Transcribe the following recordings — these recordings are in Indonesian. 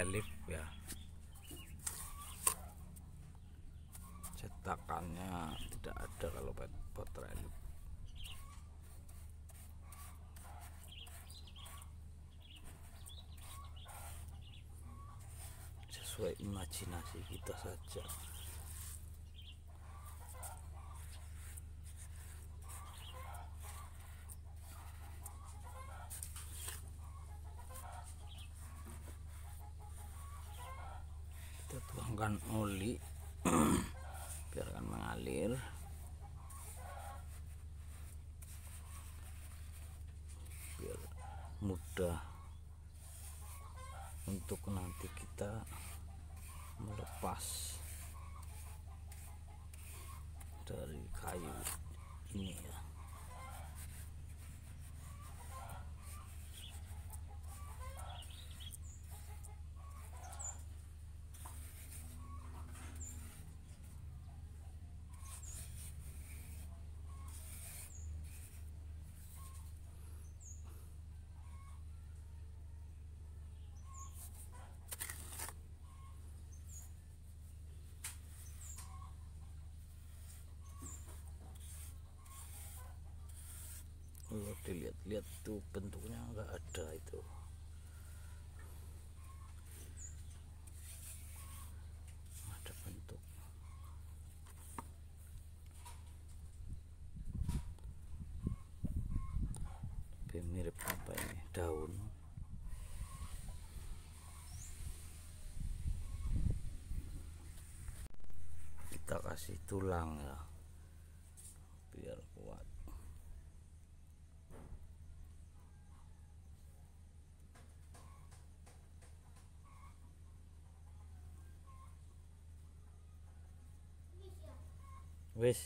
relief ya, cetakannya tidak ada kalau pot relief. Sesuai imajinasi kita saja. Kita tuangkan oli biarkan mengalir. Biar mudah untuk nanti kita melepas dari kayu ini ya. Kalau dilihat-lihat tuh bentuknya enggak ada itu. Ada bentuk. Lebih mirip apa ini? Daun. Kita kasih tulang ya, biar kuat. Wis.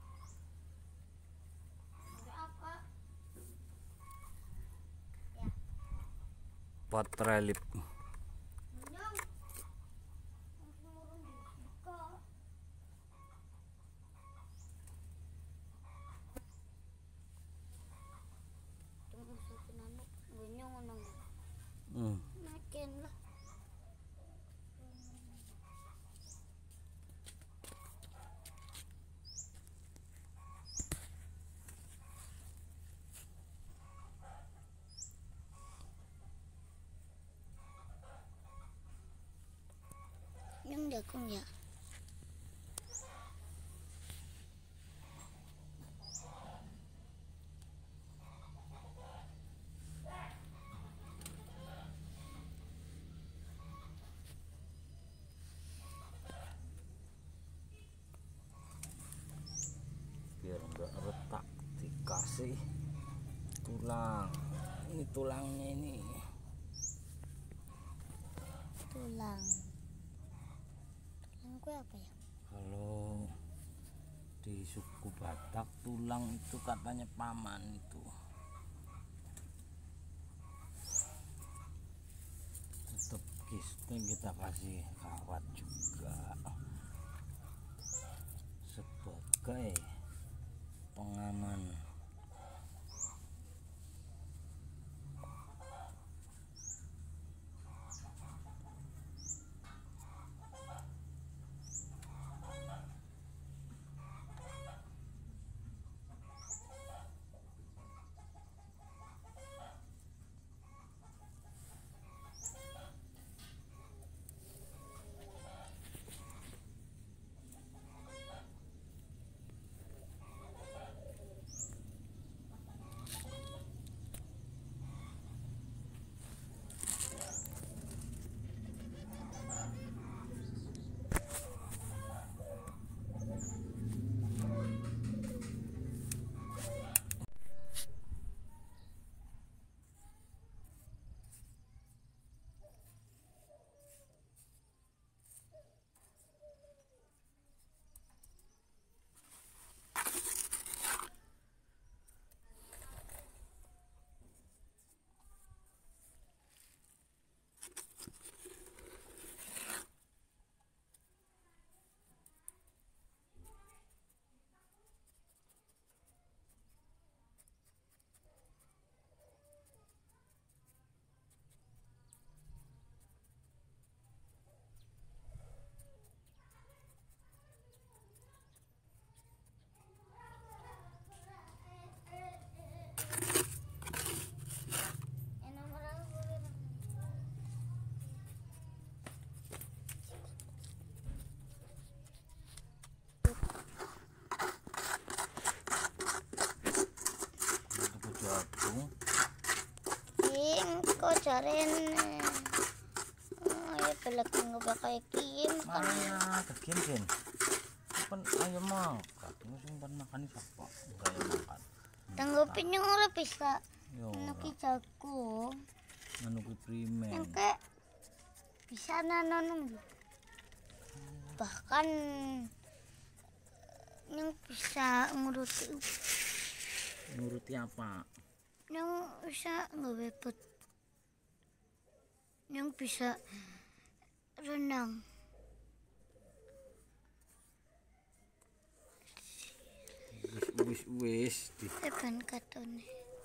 Pot relief. Makin lah. Yang jagung ya. Biar enggak retak dikasih tulang. Ini tulangnya ini. Tulang gue apa ya? Kalau di suku Batak tulang itu katanya paman itu. Tetap kita kasih kawat juga sebagai pengaman. rin. Ay, pelag nga ba kay Kim? Mana kagin Ken. Pan ayo mangkat. Simpan makan ni sapa? Kaya makan. Tanggapin yung rapis ka. Yo. Nakita ko. Anu ku primen. Yang kayak bisa nanonong. Bahkan yang bisa Nuruti apa? yang bisa ngebepet, yang bisa renang. Wis Tekan katone.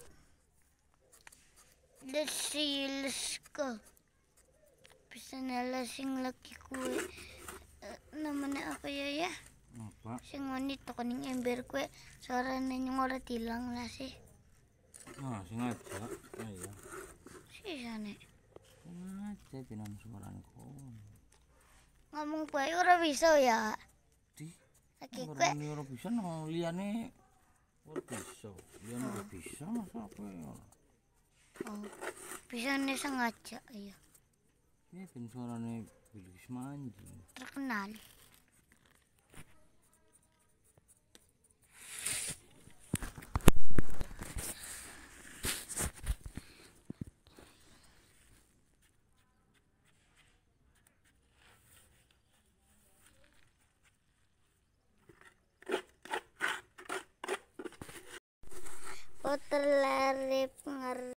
Desiles ka. Bisa nalasing laki kue. Namanya apa ya? apa? Sing wanita kuning ember kue. Suara nanyong ora tilang lah sih. Ah, sengaja. Ayo. Sisa nek. Sengaja pinan suarane ko. Ngomong bae ora bisa ya. Di. Laki kue. Ora ora bisa nang liyane ora bisa. Liyane ora bisa masa kowe ora. Oh, bisa nih sengaja ya. Ya ben suarane Bilqis Manji. Terkenal. Terlari pengaruh.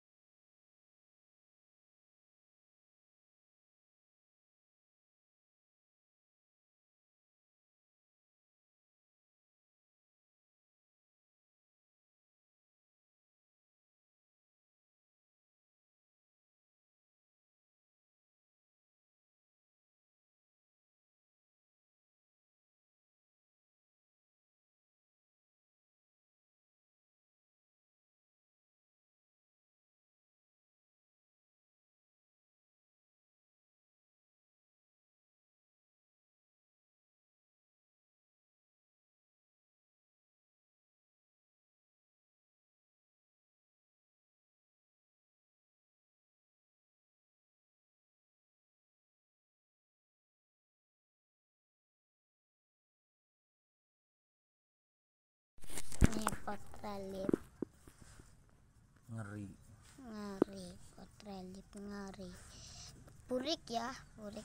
Nih potralip Ngeri. ngari, potralip ngari. Purik ya, purik.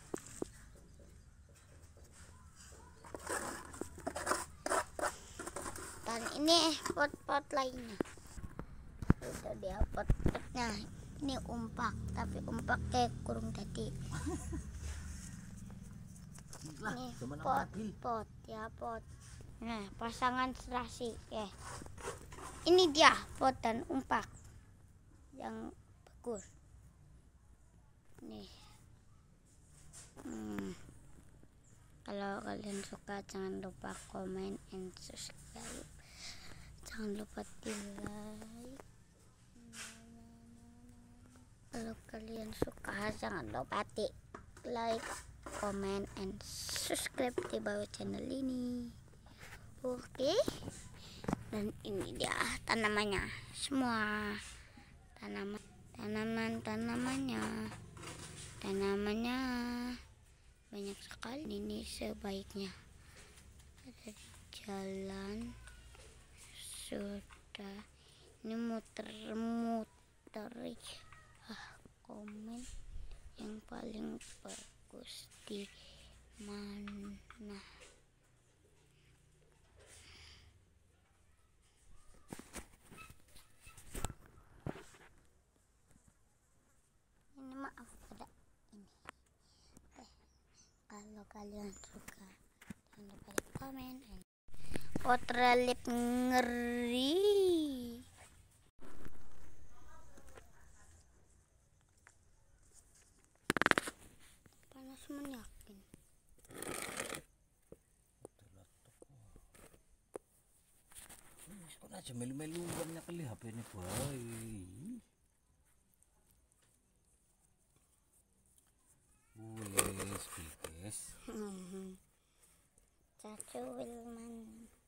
Dan ini pot-pot lainnya. Itu dia pot-potnya. Ini umpak, tapi umpak kayak kurung tadi. Ini pot ya pot. Nah, pasangan serasi ya. Ini dia pot dan umpak yang bagus. Nih. Kalau kalian suka jangan lupa komen and subscribe. Jangan lupa di like. Kalau kalian suka jangan lupa di like, comment, and subscribe di bawah channel ini. Oke. Dan ini dia tanamannya. Semua tanamannya banyak sekali. Ini sebaiknya ada di jalan. Sudah ini muter-muter. Komen yang paling bagus di mana? Ini maaf ada ini. Kalau kalian suka jangan lupa di komen. Potralip ngeri. Panas menyakin. Kok aja melu-melu banyak kali HP ini boy. Wes, Bilqis. Cacu Wilman.